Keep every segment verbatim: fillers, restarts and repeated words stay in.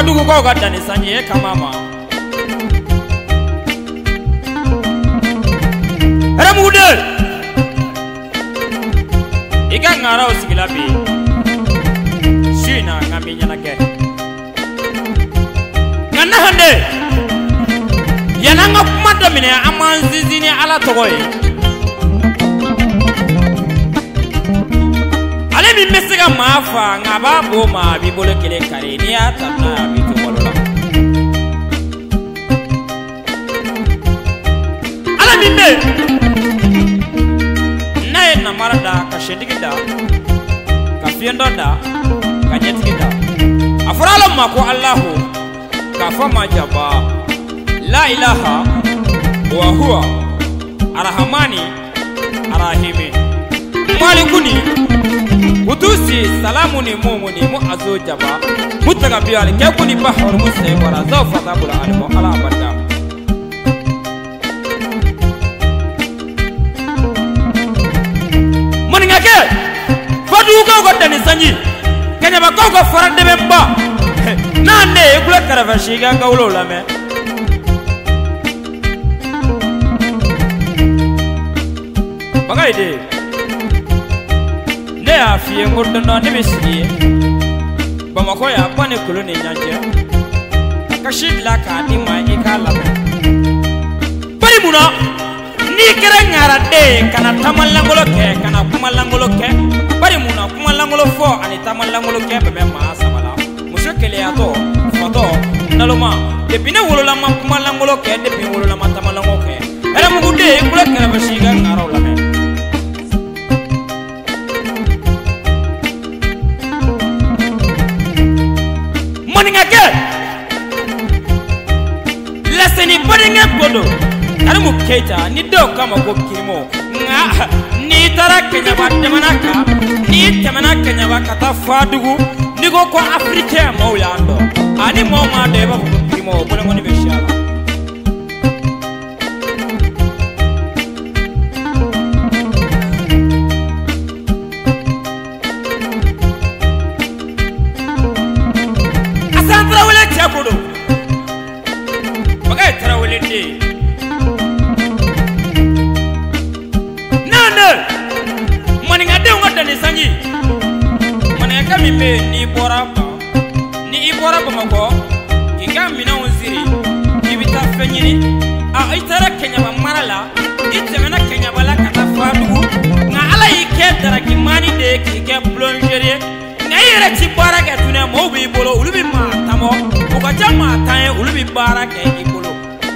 Fadugu ko ga dani sanye kamama Ramude Ika ngara usigila bi Shina ngaminya nake Ngana hande Yananga kumada mine amanzizini ala togoye Ale mi mesega mafa ngaba boma bibolo kele kare ni atamna bitokolola Ale mi me Nae na marada ka shedigida ka fiendonda ka nyetigida Afralo mako Allahu ka fama jaba La ilaha wa huwa arhamani arahimi Malikuni Utusi salamuni mumuni mu azo jaba Mutaga biyali kekuni bahar musne wara zawfa tabula alimo ala abada Maningake Fadu uga uga dani sanyi Kenya baka uga farande memba Nane ekula karavashiga nga ulo lame Bagai de Ne a fiye ngurdo no ne bisiye Bamako ya bane koloni nyanje Akashid la ka di ma ikala Bari muna ni kere ngara de kana tamalangolo ke kana kumalangolo ke Bari muna kumalangolo fo ani tamalangolo ke bebe ma sabala Musho kele ato foto naloma depine wolola ma kumalangolo ke depine wolola ma tamalangolo ke Era mugude kula kera bashiga ngara ulame Maningake Laseni badinga kodo Karimu keita ni do kama ko kirimo nga ni tara Kenya ba temanaka ni temanaka Kenya ba kata fadugu ni go ko Afrika maulando ani moma de ba ko kirimo bole ngoni beshala Kodo Bagai tarawele de Nana Maninga de unga dani sanyi Maninga kami me ni boraba Ni iboraba mako Ika mina unziri Ibita fenyini A itara Kenya ba marala Itemena Kenya bala kata fadugu Nga ala ike dara kimani de kike plongerie Nga ire tibara ke tune mo bi bolo ulubi ma tamo Ukajama tae ulubi bara ke ikolo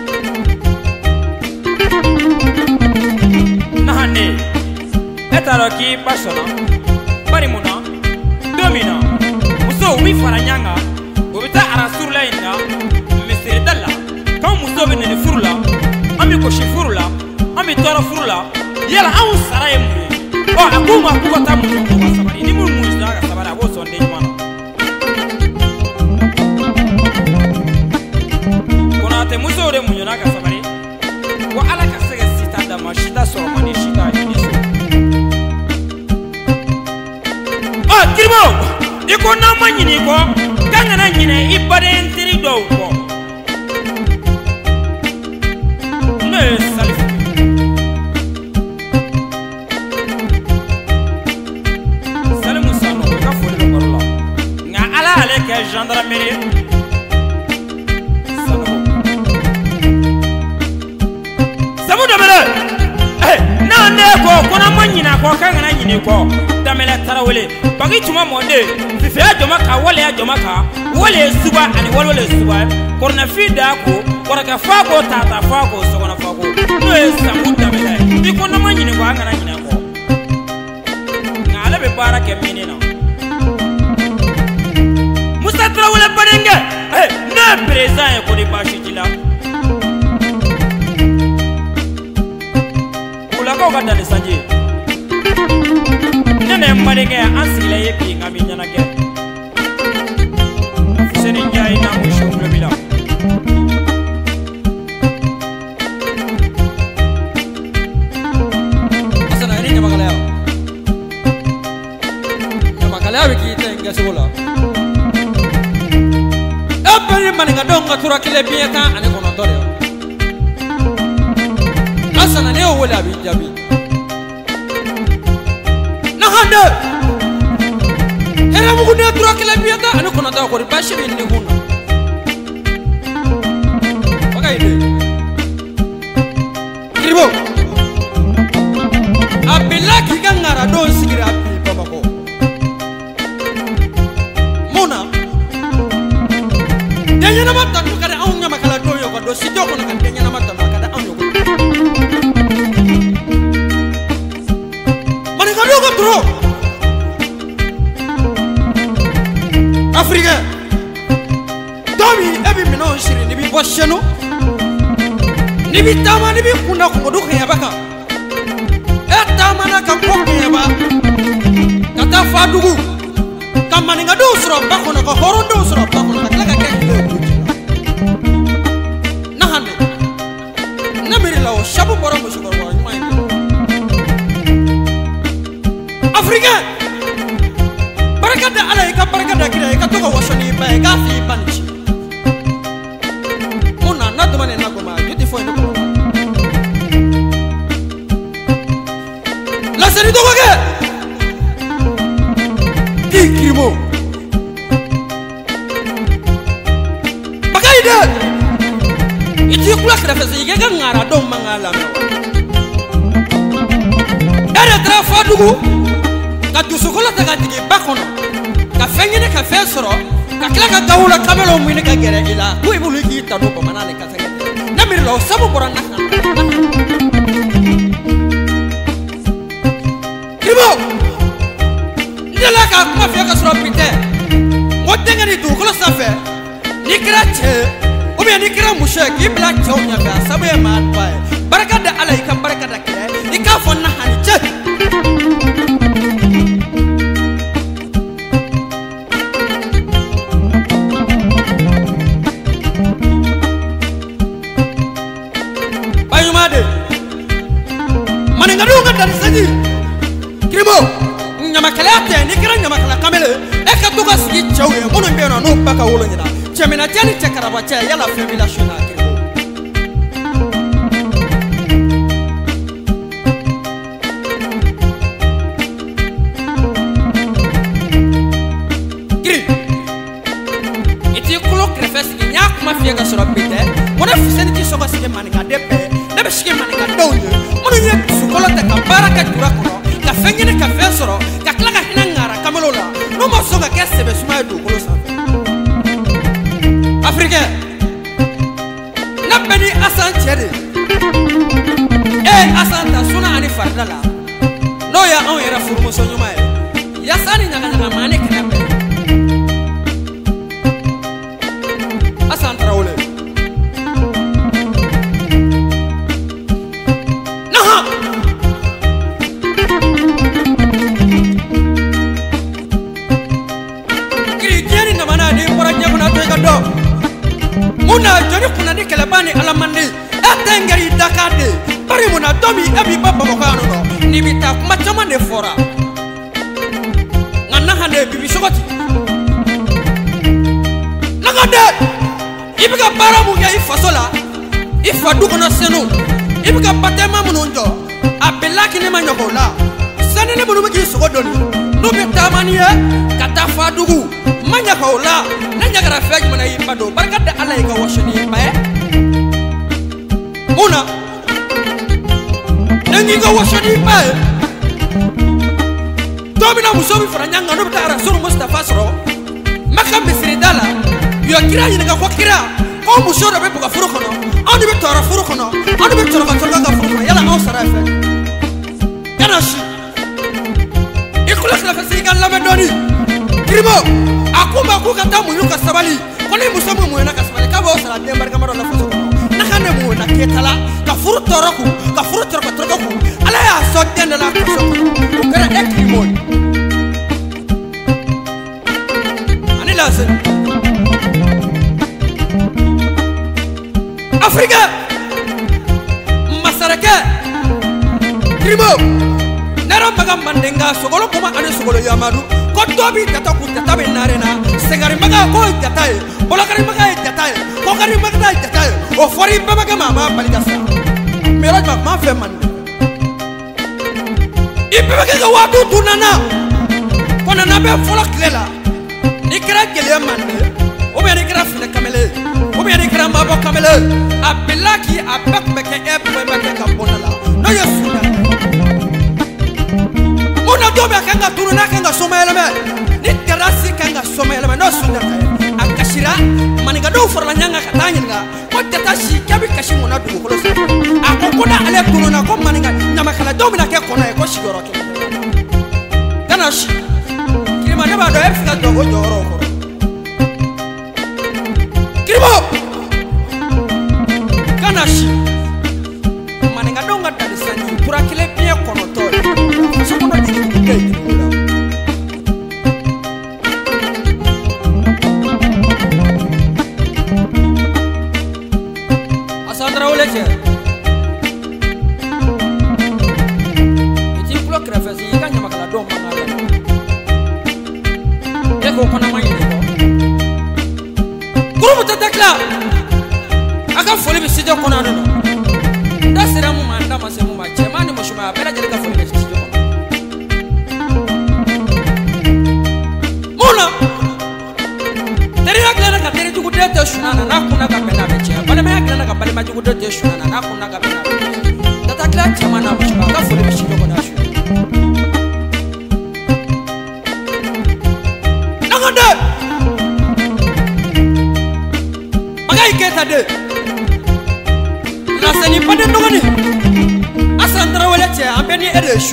Nahane Etaro ki pasona Bari muna Domina Muso ubi faranyanga Ubita arasurla inda Misiri dala Kau muso binene furula Ami koshi furula Ami toro furula Yala au saraye mwe O akuma kukata mwe kwa sabari Ni mwe mwe zinaga sabari Abo sonde jumana Te muso de munyona ka sabari wa ala ka sege sita da mashita so mani shita iniso ah kirimo iko na manyini ko kanga na nyine ibade ntiri do ko ne salif Salimu sanu ka fole ko rola nga ala ale ke gendarmerie ko kona manyina ko kanga na nyini ko damela tarawele bagi tuma monde fife ajoma ka wale ajoma ka wale suba ani wale suba korna fida ko koraka fa ko tata fa ko sogona fa ko no esamu damela iko na manyini ko anga na nyina ko ngala be barake minina Musa tarawele badenge eh na president ko di bashitila Kau kata ni saja. Nene mbadenge asile yepi ngami nyana ke. Seni jai na mwisho mbila. Asana ini nyama kalaya. Nyama kalaya wiki ita inga sekolah. maninga donga tura kile bieta ane kono tore asana ne o wala bi jabi na hande era mugu ne tura kile bieta ane kono ta ko bashi bi ni huna bagai de ribo abilla ki gangara don sigira bi baba ko mona denya na mata ko kada on nyama kala do yo ko do sijo ko na denya na mata kada on yo ko mani ka do ko tro afrika domi ebi mino shiri ni bi bosheno ni bi tama ni bi kuna ko do khaya baka e tama na ka ko khaya ba kata fadugu kamani nga do sro bako na ko horo do sro bako na kala ka ke na hande na meri lawo shabu boro mo shugo wa nyuma inde afrika barakada ala ka barakada kira ka to ko wasoni ba ka fi banchi mona na do mane na ko ma yuti fo ndo ko la seri do ko ke Kirimo Bakaide Iti kula kira fese yega ngara do mangala Dara tra fadugu ka dusukola ta gatigi bakono ka fengene ka fesoro ka kila ka dawula kamelo mwini ka gere ila ku ibulu ki tanu ko manane ka sege namir lo sabu borana Kirimo Nela ka kuma fe ka sura pite ngote ngani du ko safe ni kira che o be ni kira mushe ki black chow nya ka sabe ma pai baraka da ala ka baraka da kire ni ka fon na hani che bayumade mane ngadu ngata sadi Kirimo nyama kala te ni kira nyama kala kamele e ka to ka sigi chawe mono be no no baka wolo nyina chemina tani chekaraba che yala famila shona Kirimo kiri iti kulo krefes ni nyak ma fie ga soro bite mono fiseni ti soba sigi maninga depe na be sigi maninga dawye mono ye sukolo te ka baraka dura kono ka fengene ka fesoro ka klaka hina ngara kamalola no ma soga kesse be suma do kolo sa afrika na beni asan chere eh asan ta suna ani fardala no ya on era furmo so nyuma ya sani nyaga nyaga mane kana be asan trawole naha Muna joni kuna ni kelebani alamandi etengeri dakade bari muna domi ebi baba ko anu no ni bita kuma chama ne fora ngana hande bibi sogoti nagade ibiga baramu ya ifasola ifadu kono senu ibiga patema munonjo abelaki ne manyokola sene ne bunu bigi sogodoni no betamaniye kata fadugu manya kaula nanya gara feji mana yibado barkada ala ga washoni bae una nangi ga washoni bae domina musobi franyanga no bitara suru mustafa soro makam bisridala yo kira yinga ko kira ko musoro be buga furu kono anu be tora furu kono anu be tora tora ga furu kono yala au sarafe kana shi ikula kala fasiga la medoni Kirimo akuma ku kata muyuka sabali koni musamu muyena ka sabali ka bo sala dembar kamaro la foso na kane mu na ketala ka furu toroku ka furu toroku toroku ala ya so tende la ko so ko kara ekimo ani lase afrika masaraka Kirimo nara maga mandenga sogolo kuma ani sogolo yamadu ko dobi tata ku tata be narena segari maga ko tata e bola kari maga tata e magari magda ita o fori baba ka mama balika sa mero ma ma fe man ibe ba ka wa du tunana kona na be fola klela ikra gele man o be ikra fina kamele o be ikra mabo kamele abelaki abak beke e be ba ka bonala no yesuna ona do be ka nga tunana ka nga somele me ni terasi ka nga somele me no sunda akashira maniga do forla nyanga katanya nga ko tata shi kabi kashi mona du ko so akokona ale tunana ko maniga nyama kala do mina ke kona e ko shigoro ke kana shi kirima ne ba do e fika do go joro ko kirimo kana shi maniga do ngata disani pura kile pia kono to so kono digi ke asandra oleche eti block reference yi kanya makala do mangala eko kona mayi ko groupe tatakla aka foli bi sido kona no da sera mu manda mase mu ma chema ni mushuma bela jere ka foli bi sido kona mona tere akla ka tere jugu de te shunana na kuna ka bela be che bale me akla ka bale ma jugu de te shunana na kuna ka bela tatakla chema na mushuma ka foli bi sido kona shu nangande magai keta de rasani pade ndogani asandra wala che ambeni ede shu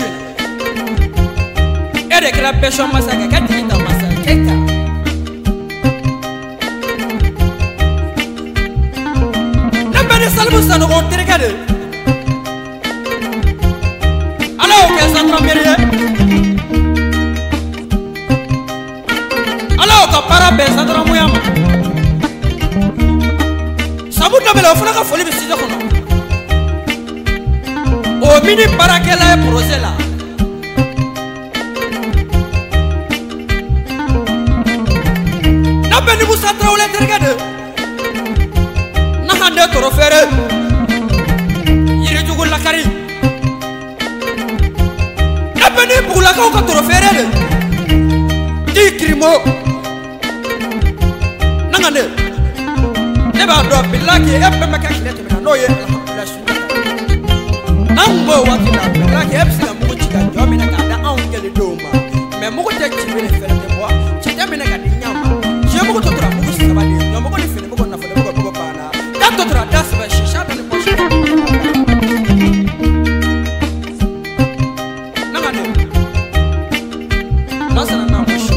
ede kra pesho masaka kati ta masaka keka nambani salmu sanu ko tirgade alo ke sandra merie alo ka para be sandra muyama sabu dabela funa ka foli bi sido kono o mini parakela e prosela na beni musa trawle tergade na hande toro fere yiri jugul lakari na beni bugula ka ka toro fere de di krimo nangande neba do bilaki e be maka kilete na no ye alhamdulillah nambo wakila bilaki e bisika mugo chika jomi na kada an gele doma me mugo te chibele fere te bo chita me na kada nyama je mugo to tra mugo saba de no mugo ni fene mugo na fele mugo mugo pana da to tra das ba shisha da ni poshi nangane nasana na mushu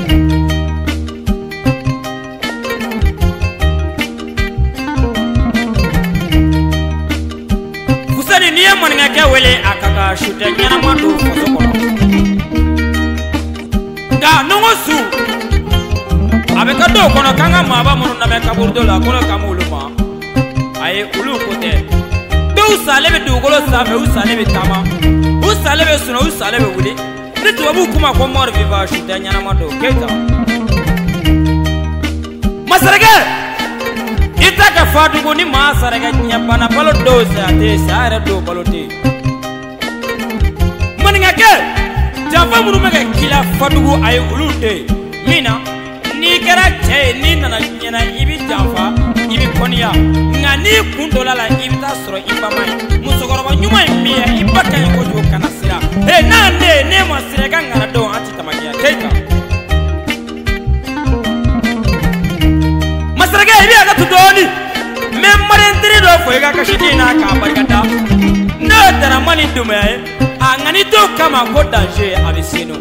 ni ye moninga ke wele akaka shute nyana mando foso kono nga nongo su abeka do kono kanga maba mono na meka burdo la kono kamuluma aye ulu kote do usalebe do golo sabe usalebe tama usalebe suno usalebe wuli ni tuwabu kuma ko mor viva shute nyana mando keta masarage itaka fadugo ni masarage nyapana balo dosa te sare do balote maninga ke jafa munu mega kila fadugo ay ulute mina ni kera che ni nana nyana ibi jafa ibi konia ngani kundola la ibi tasro ibama musogoro ba nyuma miya ibaka ko jo kanasira he nande ne masirega ngara do ati tamagia keka masarage ibi aga tudoni memare ndiri do fo ga kashidina ka barkata na tara mani dume angani to kama ko danger abisino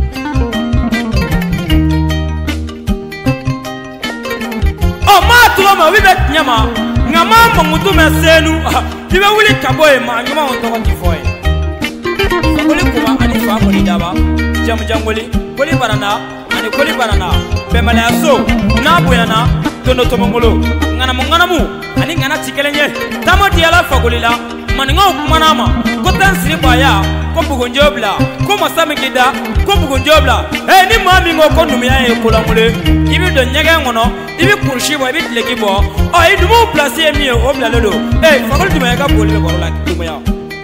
o ma to ma wibe nyama ngama mangutu mesenu tibe wuli kaboy ma nyama on to ko tifoy koli kuma ani fa ko daba jam jangoli koli barana ani koli barana be malaso na buyana tono to mongolo ngana mongana mu ani ngana tikelenye tamo diala fagolila maninga kumanama ko tan siri baya ko bugonjobla ko masami kida ko bugonjobla eh ni mami ngo ko numiya e ko lamule ibi do nyega ngono ibi kurshi bo ibi tleki bo o idu mo place mi o bla lolo eh fakol dum ya ka boli be borola dum ya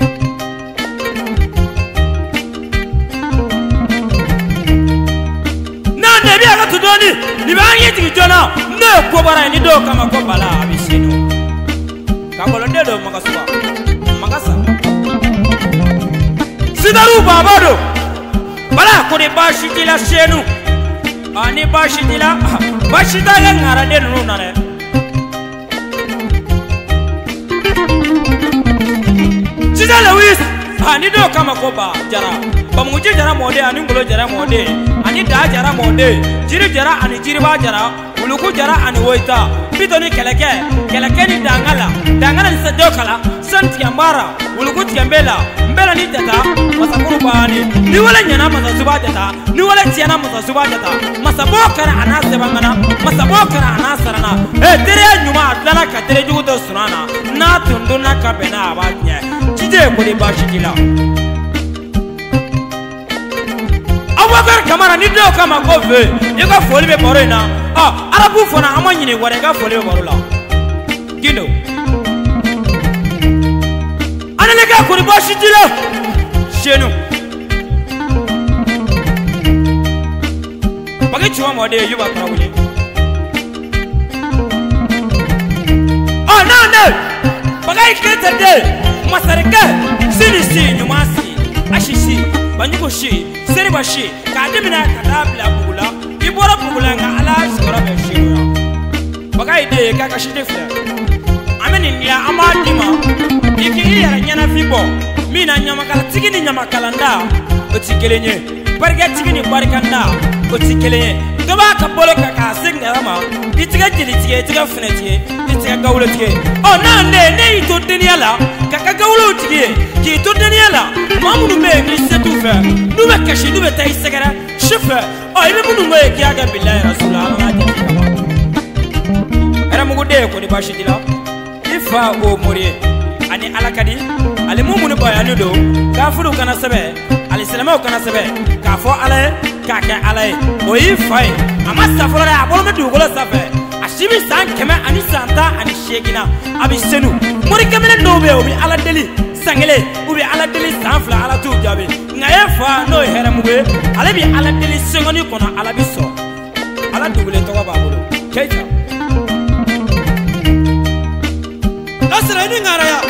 na ne bi aga tudoni ni ba ngi ti jona ne ko bara ni do kama ko bala abisino ka ko londe do makasuba makasa sidaru babado bala ko de bashi tila shenu ani bashi tila bashi ta ga ngara de nu na ne sida lewis ani do kama ko ba jara ba mu ji jara mode ani ngolo jara mode ani da jara mode jiri jara ani jiri ba jara uluku jara ani woita bitoni keleke keleke ni dangala dangala ni sadokala santi ambara uluku tiambela mbela ni tata masakuru bani ni wala nyana masasuba tata ni wala tiana masasuba tata masabokara anase bangana masabokara anasarana eh tere nyuma dala ka tere jugo sunana na tunduna ka bena abanye jide ko di bashikila awakar kamara ni do kama ko ve e ka foli be boro ina ah arabu fona amanyini wore ka foli be boro la gindo anele ka ko di bashikila shenu bagi chuwa mode yuba trawuli oh no no bagai kete de masarika sini si nyumasi ashishi banyuko shi seri bashi kadimina kadabla bugula ibora bugula nga ala sikora be shiro bagai de kaka shite fla ameni ngia amadima iki yara nyana fibo mina nyama kala tigini nyama kala nda otikelenye barga tigini barkanda otikelenye toba ka bolo kaka singarama itiga jili tige itiga fenetiye itiga gawlo tige oh nande ne ito deniala kaka gawlo tige ki to deniala mamunu me ni setu fa nube kashi nube tay segara shifa oh ibe munu me ki aga billahi rasulullah era mugude ko di bashi dila ifa o moriye ani alakadi ali mumunu bayanu do kafuru kana sabe ali salama kana sabe kafo ale kaka ale o ifai ama safora abolo me dugola sabe ashibi san kema ani santa ani shegina abi senu mori kamene nobe obi ala deli sangele ubi ala deli sanfla ala tu jabe ngaye fa no here mugwe ala bi ala deli sengoni kono ala bi so ala dugule to ba bolo keita asra ni ngara ya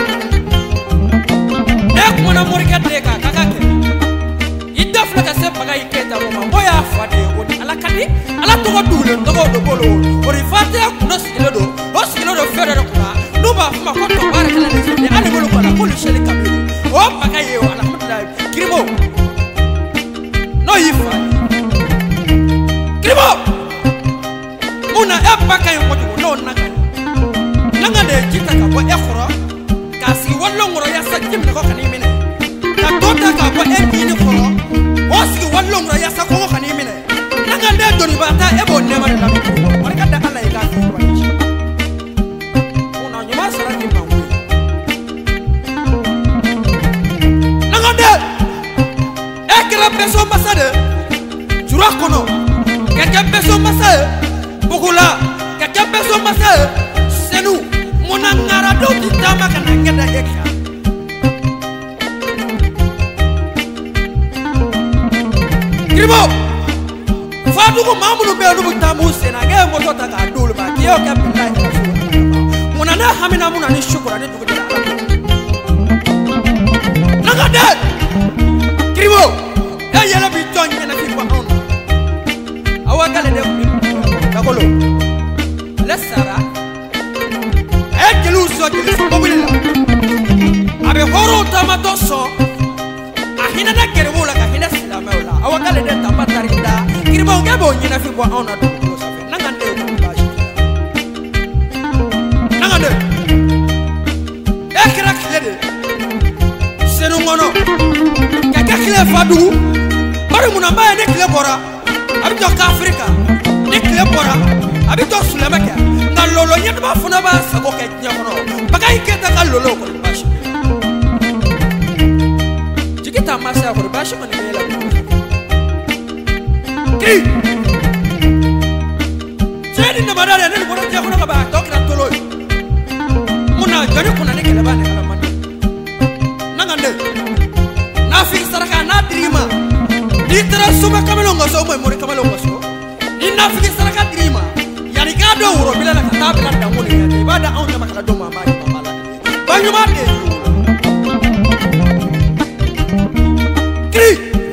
ek mona mori kate ka kaka ke idafla ka se paga iketa mama boya fa de woni ala kadi ala to go dugule to go do bolo ori fate kuno sigilo do o sigilo do fere do ka no ba fa ko to bare kala ni ale bolo ko la ko le sheli kabe o paga ye alhamdulillah kirimo no yifa kirimo una e paga yo mo no naka nanga de jita ka bo e khoro ka si wallo ngoro ya sa jim ko kani mine ka tota ka bo e bini khoro o si wallo ngoro ya sa ko kani mine nanga de doni bata e bo ne mare la mi ko mare ka da Allah e ka fi wa ni ona nyuma sara ni ma wi nanga de e kala peso masade jura kono ka ka peso masade bugula ka ka peso masade senu mona ngara do ditama kana ngeda ekha kribo fadu ko mamunu be no butamu sena ge mo tota ka dul ba kiyo ka billahi mona na hamina mona ni shukura ni dugu dala naga de kribo e yela bi ton na fi ko on awa kale de da kolo la sara Ejelu so jeli so bobila abe horo tamato so ahina da kerebo la ka hina silama ola awakale de tabatari da kirbo ngabo nyina fi bo ona do ko so fe nanga de ko bashi nanga de ekra klede senu ngono ka ka kle fadu bari munamba ne kle bora abi to ka afrika ne kle bora abi to sulemaka lolo nyama funa ba sago ke nyakono bagay keta ka lolo ko bashi shi man ne la ki jadi na badale ne ko je ko na ba to kra tolo muna jari kuna ne kala ba ne kala man nanga ne na fi saraka na dirima ni tara suma kamelo ngoso mo mo kamelo ngoso ni na fi saraka dirima yani ka do wuro bila na ka bila da mo ne ya ba da on na makala do mama ni mama la ba ñu ma de kri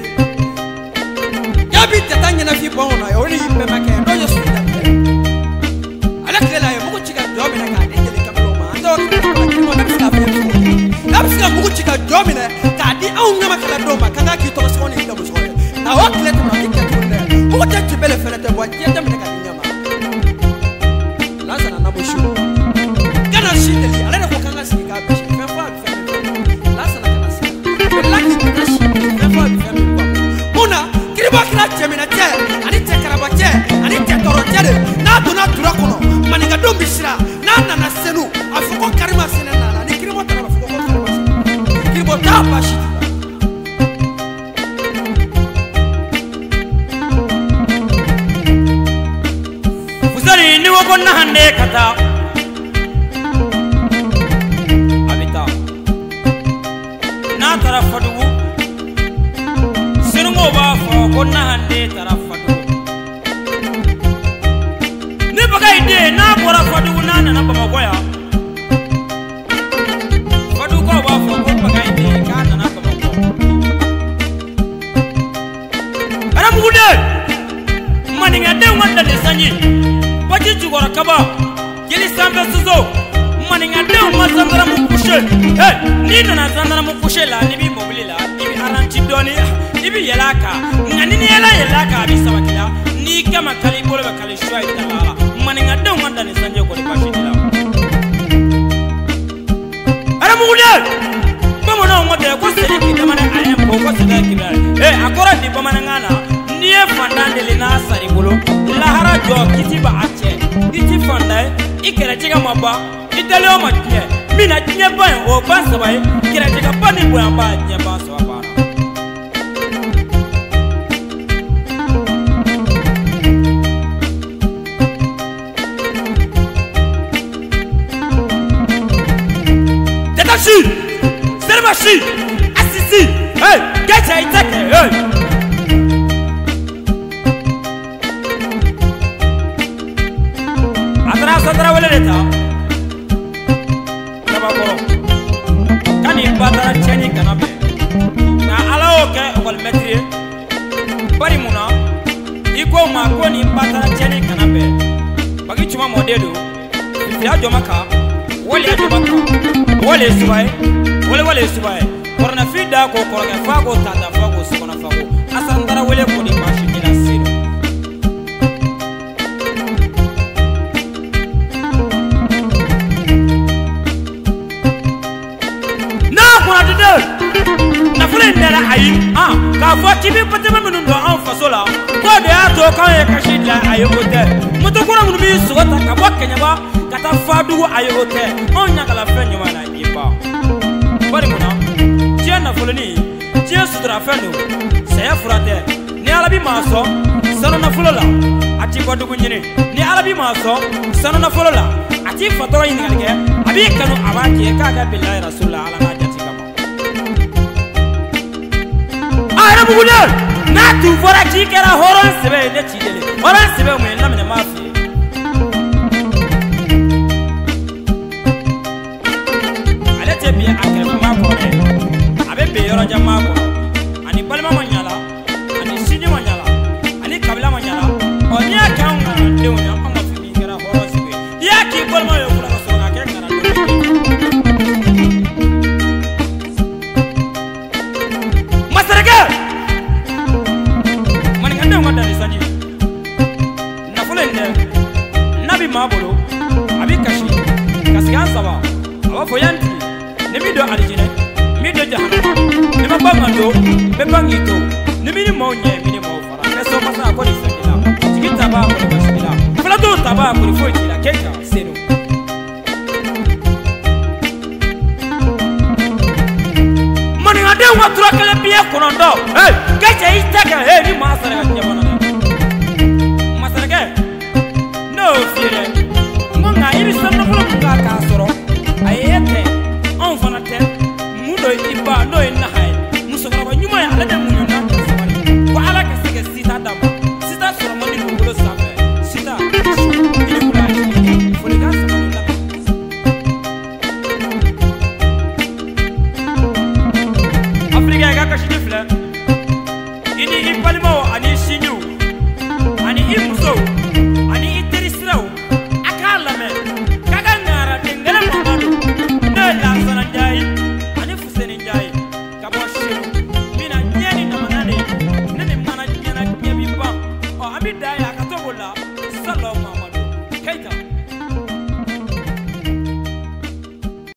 ya bi tatanya na fi bon na yo ni be make do yo su ta ala klela yo mo chika do me na ka de le kamelo ma ndo ki mo na ska fa yo na ska mo chika do me na ka di on na makala do ma kana ki to so ni da mo so na wa kle to na ki ka to ne mo ta ti bele fere te wa je da me na ka di nyama la sana na mo shu kana shi de ala na ko kana si ka bi shi fa fa fa la sana kana si la ki kana shi fa fa fa muna kiriba kira chemina che ani te karaba che ani te toro che na do na dura kono maniga do bisira na na na senu afuko karima sene na ni kiribo tara afuko karima sene kiribo ta bashi fusari ni wo konna hande kata abita na tara fadugu sinu mo ba fo konna hande tara fadugu ni baga ide na bora fadugu na na ba magoya fadugu ko ba fo ko baga ide ka na na ba mago ara mugude maninga de wanda de sanyi baji jugora kaba geli sambe suzo maninga de ma sandara mu kushe eh ni na sandara mu kushe la ni bi mobile la ni bi aranti doni ni bi yelaka ngani ni yela yelaka bi sabatila ni kama kali bolo ba kali shwa itala maninga de wanda de sanje ko bashi dila ara mugude mama no ngote ko sele ki tamane ayem ko ko sele ki eh akora di bamana ngana ni e fandande le na sari bolo la hara jo kiti ba ache kiti fandai ikere chiga maba itale o matye mina tinye ba o bansa ba ikere chiga pani bo amba nya ba so ba tetashi servashi asisi hey get it take hey Sandra wale leta kaba koro kani batara cheni kanabe na ala oke wal metri bari muna iko ma ko ni batara cheni kanabe bagi chuma modelo ya jomaka wale jomaka wale subai wale wale subai korna fida ko korga fago tata fago sikona fago asandara wale ko ni bashi kila sino na fule ndara ayi ah ka fo tibi patema minu ndo an fasola ko de ato kan e kashi la ayi hotel muto kura munu bi sugota ka bo kenya ba kata fadu ayi hotel on nya kala fenyo mana iba bari muna je na fule ni je sudra fenu saya furate ni alabi maso sanu na fulola ati bodu nyini ni alabi maso sanu na fulola ati fatoro yin ngalge abi kanu abati ka ga billahi rasulullah ala na jati kama ara bugule na tu fora ji kera horon sebe ne chidele horon sebe mo na mene mafi ale te bi akere ma ko re abe be yoro jama ko ani balma manyala ani sidi manyala ani kabila manyala oni aka nga de wona ko ma fi kera horon sebe ya ki balma yo kula ko so ga ke kara masaraka nabi mabolo abi kashi kasigan saba awa foyanti ne mi do alijine mi do jahannama ne ma bangando be bangito ne mi mo nye mi ne mo fara peso masa ko ni sekila tikita ba ko ni sekila fala do taba ko ni foyi la keka seno mani ade wa tura kala biye ko konondo hey gaje itaka hey ni masara nyabona masara no fire ngonga ibi sonno fulo ka ka soro aye